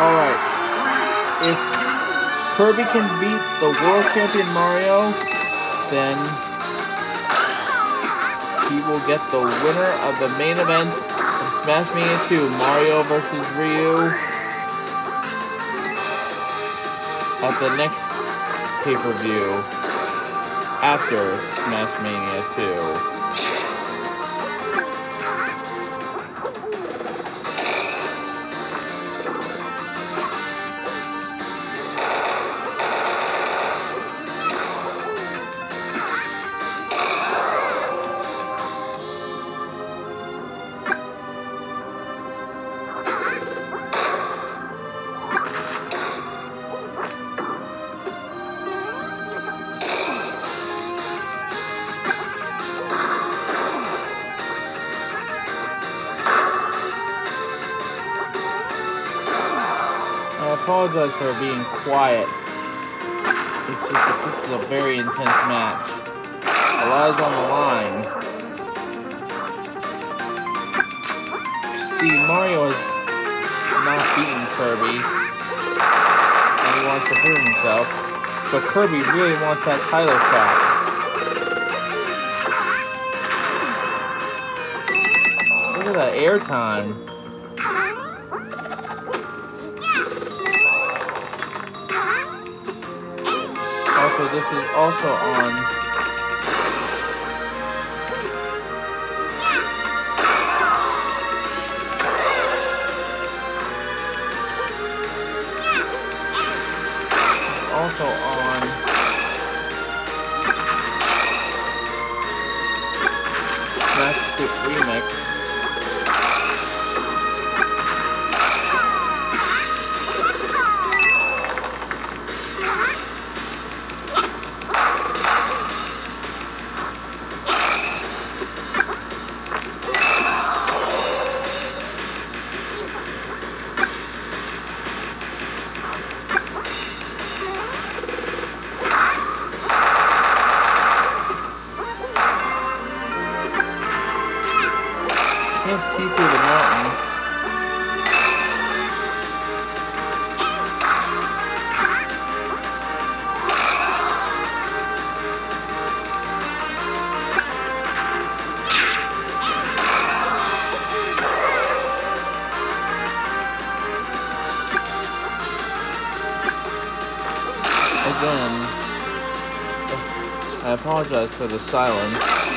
Alright. If Kirby can beat the world champion Mario, then he will get the winner of the main event of Smash Mania 2, Mario vs. Ryu, at the next pay-per-view after Smash Mania 2. I apologize for being quiet. It's just that this is a very intense match. A lot is on the line. See, Mario has not beaten Kirby, and he wants to prove himself, but Kirby really wants that title shot. Look at that airtime. Also, this is also on Smash Hit Remix. Can't see through the mountains. Again, I apologize for the silence.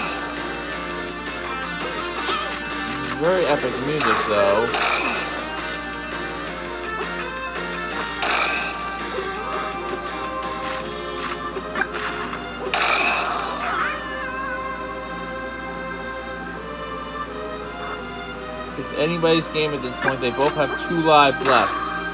Very epic music, though. It's anybody's game at this point. They both have 2 lives left.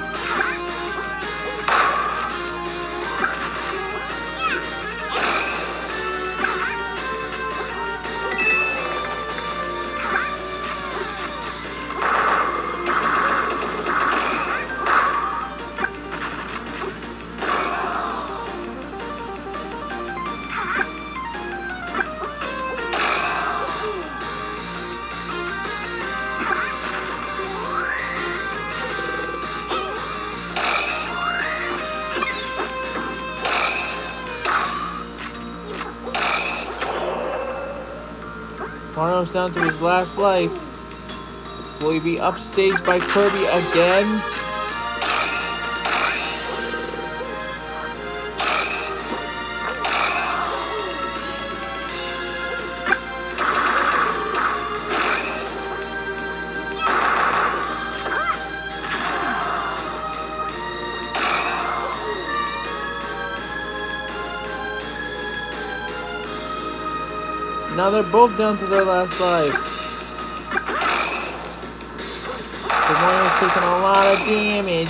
Mario's down to his last life. Will he be upstaged by Kirby again? Now they're both down to their last life. The Mario's taking a lot of damage.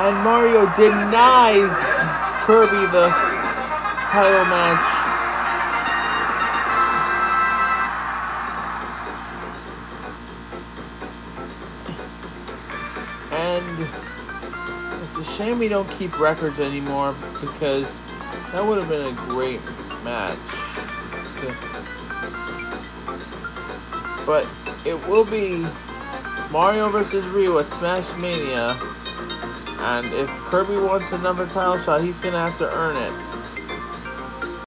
And Mario denies Kirby the title match. And it's a shame we don't keep records anymore, because that would have been a great match. But it will be Mario vs. Ryu at Smash Mania. And if Kirby wants another title shot, he's going to have to earn it.